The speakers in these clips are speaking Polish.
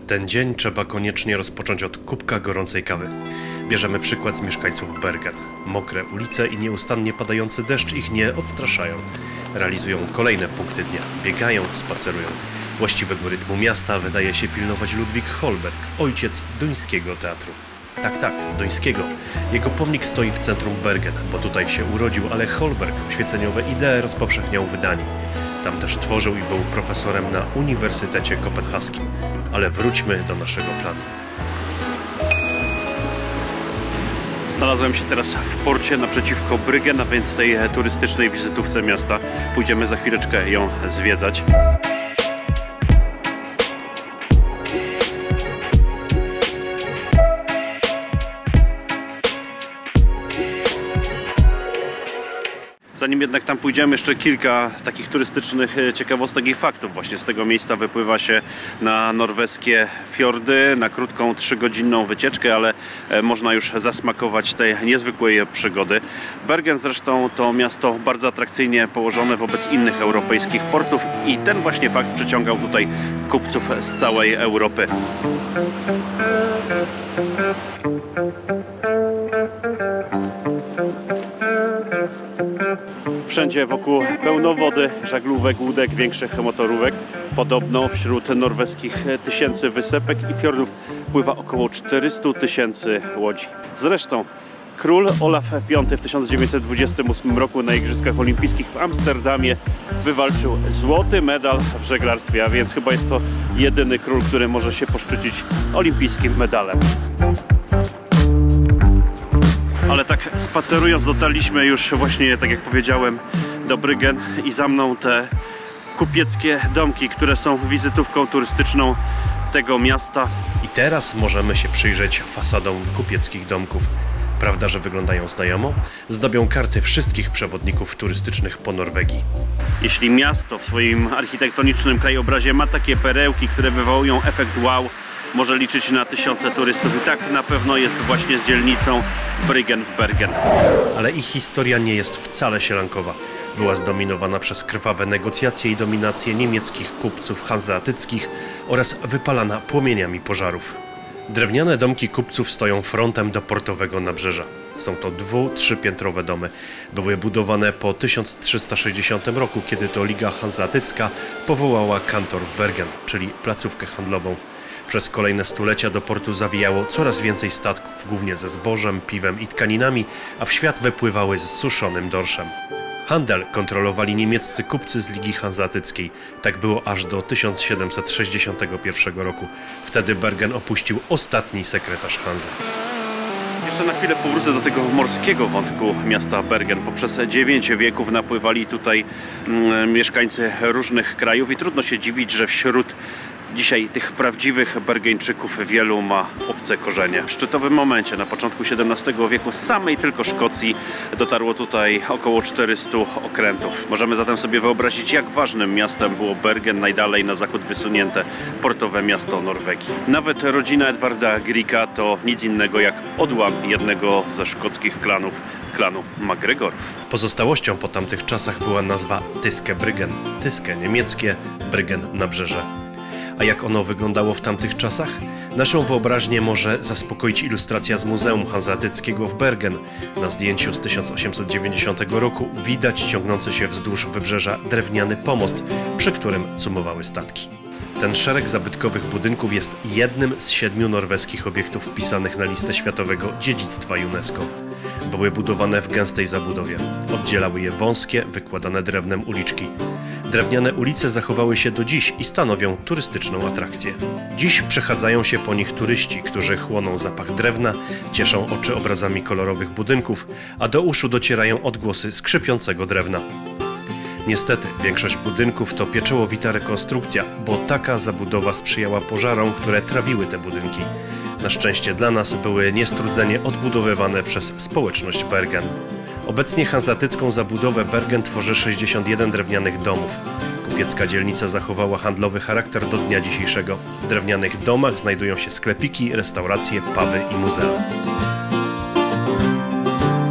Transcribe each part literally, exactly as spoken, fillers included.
Ten dzień trzeba koniecznie rozpocząć od kubka gorącej kawy. Bierzemy przykład z mieszkańców Bergen. Mokre ulice i nieustannie padający deszcz ich nie odstraszają. Realizują kolejne punkty dnia. Biegają, spacerują. Właściwego rytmu miasta wydaje się pilnować Ludwik Holberg, ojciec duńskiego teatru. Tak, tak, duńskiego. Jego pomnik stoi w centrum Bergen, bo tutaj się urodził, ale Holberg oświeceniowe idee rozpowszechniał w Danii. Tam też tworzył i był profesorem na Uniwersytecie Kopenhaskim. Ale wróćmy do naszego planu. Znalazłem się teraz w porcie naprzeciwko Bryggen, a więc tej turystycznej wizytówce miasta. Pójdziemy za chwileczkę ją zwiedzać. Zanim jednak tam pójdziemy, jeszcze kilka takich turystycznych ciekawostek i faktów. Właśnie z tego miejsca wypływa się na norweskie fiordy, na krótką trzygodzinną wycieczkę, ale można już zasmakować tej niezwykłej przygody. Bergen zresztą to miasto bardzo atrakcyjnie położone wobec innych europejskich portów i ten właśnie fakt przyciągał tutaj kupców z całej Europy. Wszędzie wokół pełno wody, żaglówek, łódek, większych motorówek. Podobno wśród norweskich tysięcy wysepek i fiordów pływa około czterystu tysięcy łodzi. Zresztą król Olaf Piąty w tysiąc dziewięćset dwudziestym ósmym roku na Igrzyskach Olimpijskich w Amsterdamie wywalczył złoty medal w żeglarstwie, a więc chyba jest to jedyny król, który może się poszczycić olimpijskim medalem. Ale tak spacerując dotarliśmy już właśnie, tak jak powiedziałem, do Bryggen i za mną te kupieckie domki, które są wizytówką turystyczną tego miasta. I teraz możemy się przyjrzeć fasadom kupieckich domków. Prawda, że wyglądają znajomo? Zdobią karty wszystkich przewodników turystycznych po Norwegii. Jeśli miasto w swoim architektonicznym krajobrazie ma takie perełki, które wywołują efekt wow, może liczyć na tysiące turystów i tak na pewno jest właśnie z dzielnicą Bryggen w Bergen. Ale ich historia nie jest wcale sielankowa. Była zdominowana przez krwawe negocjacje i dominację niemieckich kupców hanzeatyckich oraz wypalana płomieniami pożarów. Drewniane domki kupców stoją frontem do portowego nabrzeża. Są to dwu-, trzypiętrowe domy. Były budowane po tysiąc trzysta sześćdziesiątym roku, kiedy to Liga Hanzeatycka powołała kantor w Bergen, czyli placówkę handlową. Przez kolejne stulecia do portu zawijało coraz więcej statków, głównie ze zbożem, piwem i tkaninami, a w świat wypływały z suszonym dorszem. Handel kontrolowali niemieccy kupcy z Ligi Hanzeatyckiej. Tak było aż do tysiąc siedemset sześćdziesiątego pierwszego roku. Wtedy Bergen opuścił ostatni sekretarz Hanzy. Jeszcze na chwilę powrócę do tego morskiego wątku miasta Bergen. Poprzez dziewięć wieków napływali tutaj mm, mieszkańcy różnych krajów i trudno się dziwić, że wśród dzisiaj tych prawdziwych Bergeńczyków wielu ma obce korzenie. W szczytowym momencie, na początku siedemnastego wieku, z samej tylko Szkocji dotarło tutaj około czterystu okrętów. Możemy zatem sobie wyobrazić, jak ważnym miastem było Bergen, najdalej na zachód wysunięte portowe miasto Norwegii. Nawet rodzina Edwarda Griega to nic innego jak odłam jednego ze szkockich klanów, klanu MacGregorów. Pozostałością po tamtych czasach była nazwa Tyske Bryggen. Tyske niemieckie, Bryggen nabrzeże. A jak ono wyglądało w tamtych czasach? Naszą wyobraźnię może zaspokoić ilustracja z Muzeum Hanzeatyckiego w Bergen. Na zdjęciu z tysiąc osiemset dziewięćdziesiątego roku widać ciągnący się wzdłuż wybrzeża drewniany pomost, przy którym cumowały statki. Ten szereg zabytkowych budynków jest jednym z siedmiu norweskich obiektów wpisanych na listę światowego dziedzictwa UNESCO. Były budowane w gęstej zabudowie. Oddzielały je wąskie, wykładane drewnem uliczki. Drewniane ulice zachowały się do dziś i stanowią turystyczną atrakcję. Dziś przechadzają się po nich turyści, którzy chłoną zapach drewna, cieszą oczy obrazami kolorowych budynków, a do uszu docierają odgłosy skrzypiącego drewna. Niestety, większość budynków to pieczołowita rekonstrukcja, bo taka zabudowa sprzyjała pożarom, które trawiły te budynki. Na szczęście dla nas były niestrudzenie odbudowywane przez społeczność Bergen. Obecnie hanzeatycką zabudowę Bergen tworzy sześćdziesiąt jeden drewnianych domów. Kupiecka dzielnica zachowała handlowy charakter do dnia dzisiejszego. W drewnianych domach znajdują się sklepiki, restauracje, puby i muzea.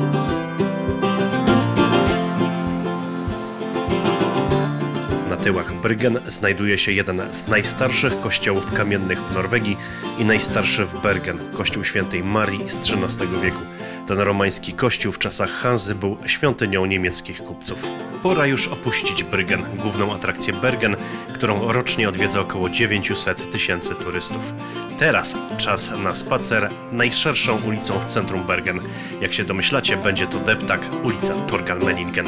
Na tyłach Bryggen znajduje się jeden z najstarszych kościołów kamiennych w Norwegii i najstarszy w Bergen, kościół świętej Marii z trzynastego wieku. Ten romański kościół w czasach Hanzy był świątynią niemieckich kupców. Pora już opuścić Bryggen, główną atrakcję Bergen, którą rocznie odwiedza około dziewięćset tysięcy turystów. Teraz czas na spacer najszerszą ulicą w centrum Bergen. Jak się domyślacie, będzie to deptak, ulica Torgallmenningen.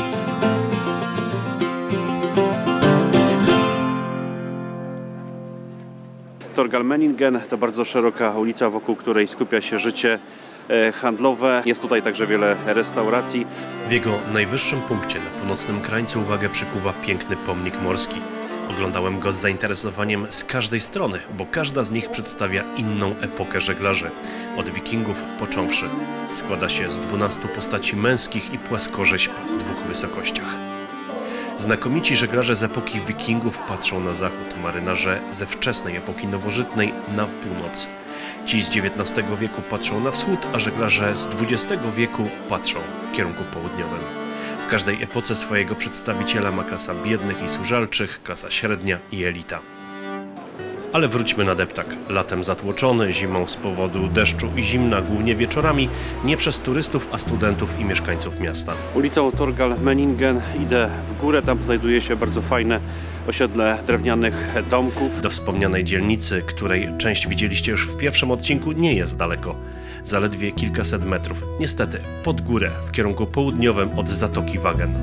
Torgallmenningen to bardzo szeroka ulica, wokół której skupia się życie handlowe. Jest tutaj także wiele restauracji. W jego najwyższym punkcie na północnym krańcu uwagę przykuwa piękny pomnik morski. Oglądałem go z zainteresowaniem z każdej strony, bo każda z nich przedstawia inną epokę żeglarzy. Od wikingów począwszy. Składa się z dwunastu postaci męskich i płaskorzeźb w dwóch wysokościach. Znakomici żeglarze z epoki wikingów patrzą na zachód, marynarze ze wczesnej epoki nowożytnej na północ. Ci z dziewiętnastego wieku patrzą na wschód, a żeglarze z dwudziestego wieku patrzą w kierunku południowym. W każdej epoce swojego przedstawiciela ma klasa biednych i służalczych, klasa średnia i elita. Ale wróćmy na deptak. Latem zatłoczony, zimą z powodu deszczu i zimna, głównie wieczorami, nie przez turystów, a studentów i mieszkańców miasta. Ulicą Torgallmenningen idę w górę, tam znajduje się bardzo fajne osiedle drewnianych domków. Do wspomnianej dzielnicy, której część widzieliście już w pierwszym odcinku, nie jest daleko. Zaledwie kilkaset metrów. Niestety, pod górę, w kierunku południowym od Zatoki Wagen.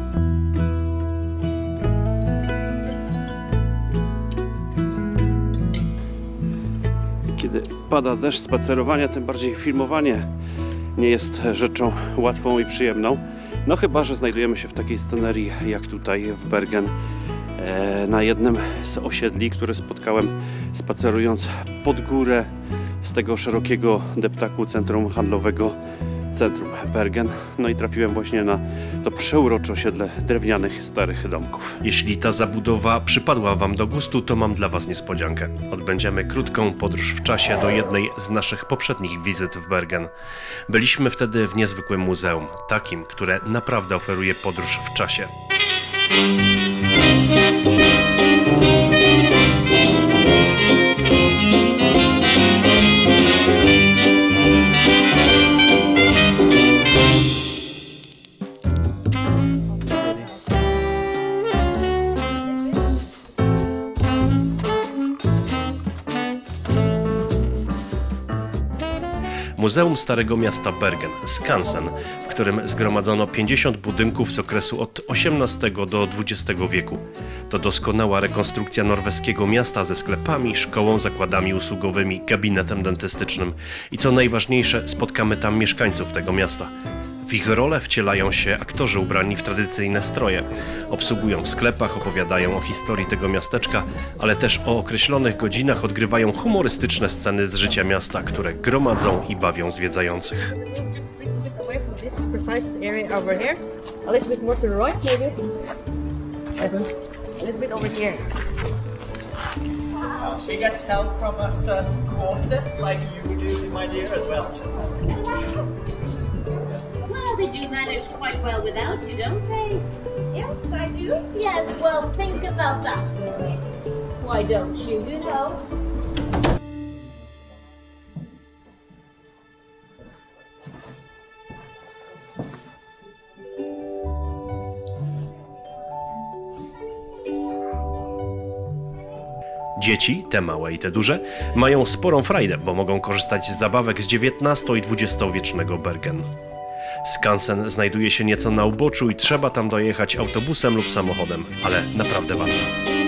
Kiedy pada deszcz, spacerowanie, tym bardziej filmowanie nie jest rzeczą łatwą i przyjemną. No chyba że znajdujemy się w takiej scenerii jak tutaj w Bergen, na jednym z osiedli, które spotkałem spacerując pod górę z tego szerokiego deptaku centrum handlowego centrum Bergen. No i trafiłem właśnie na to przeurocze osiedle drewnianych, starych domków. Jeśli ta zabudowa przypadła Wam do gustu, to mam dla Was niespodziankę. Odbędziemy krótką podróż w czasie do jednej z naszych poprzednich wizyt w Bergen. Byliśmy wtedy w niezwykłym muzeum, takim, które naprawdę oferuje podróż w czasie. Muzeum Starego Miasta Bergen, Skansen, w którym zgromadzono pięćdziesiąt budynków z okresu od osiemnastego do dwudziestego wieku. To doskonała rekonstrukcja norweskiego miasta ze sklepami, szkołą, zakładami usługowymi, gabinetem dentystycznym i co najważniejsze, spotkamy tam mieszkańców tego miasta. W ich rolę wcielają się aktorzy ubrani w tradycyjne stroje. Obsługują w sklepach, opowiadają o historii tego miasteczka, ale też o określonych godzinach odgrywają humorystyczne sceny z życia miasta, które gromadzą i bawią zwiedzających. She gets help from a certain corset, like you do, my dear, as well. Well, they do manage quite well without you, don't they? Yes, I do. Yes, well, think about that. Why don't you, you know? Dzieci, te małe i te duże, mają sporą frajdę, bo mogą korzystać z zabawek z dziewiętnasto- i dwudziestowiecznego Bergen. Skansen znajduje się nieco na uboczu i trzeba tam dojechać autobusem lub samochodem, ale naprawdę warto.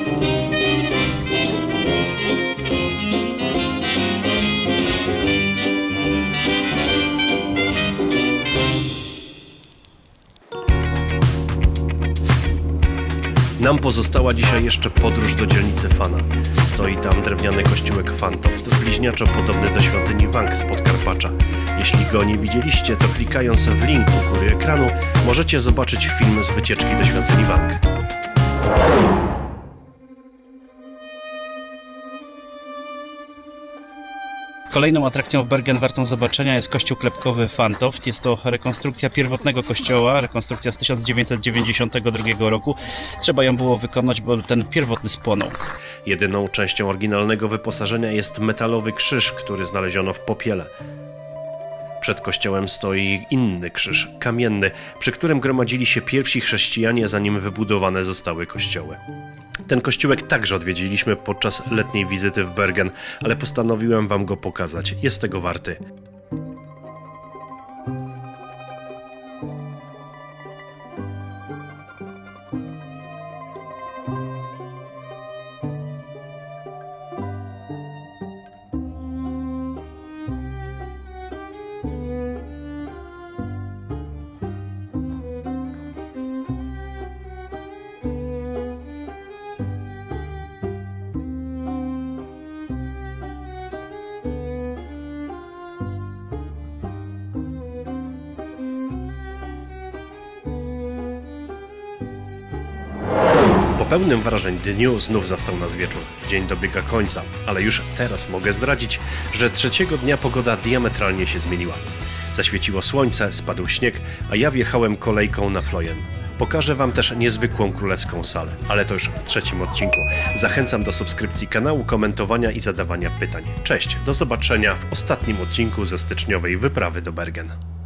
Nam pozostała dzisiaj jeszcze podróż do dzielnicy Fana. Stoi tam drewniany kościółek Fantoft, bliźniaczo podobny do świątyni Vang z Podkarpacza. Jeśli go nie widzieliście, to klikając w link u góry ekranu możecie zobaczyć film z wycieczki do świątyni Vang. Kolejną atrakcją w Bergen wartą zobaczenia jest kościół klepkowy Fantoft. Jest to rekonstrukcja pierwotnego kościoła, rekonstrukcja z tysiąc dziewięćset dziewięćdziesiątego drugiego roku. Trzeba ją było wykonać, bo ten pierwotny spłonął. Jedyną częścią oryginalnego wyposażenia jest metalowy krzyż, który znaleziono w popiele. Przed kościołem stoi inny krzyż, kamienny, przy którym gromadzili się pierwsi chrześcijanie, zanim wybudowane zostały kościoły. Ten kościółek także odwiedziliśmy podczas letniej wizyty w Bergen, ale postanowiłem wam go pokazać. Jest tego warty. Po pełnym wrażeń dniu znów zastał nas wieczór. Dzień dobiega końca, ale już teraz mogę zdradzić, że trzeciego dnia pogoda diametralnie się zmieniła. Zaświeciło słońce, spadł śnieg, a ja wjechałem kolejką na Fløyen. Pokażę wam też niezwykłą królewską salę, ale to już w trzecim odcinku. Zachęcam do subskrypcji kanału, komentowania i zadawania pytań. Cześć, do zobaczenia w ostatnim odcinku ze styczniowej wyprawy do Bergen.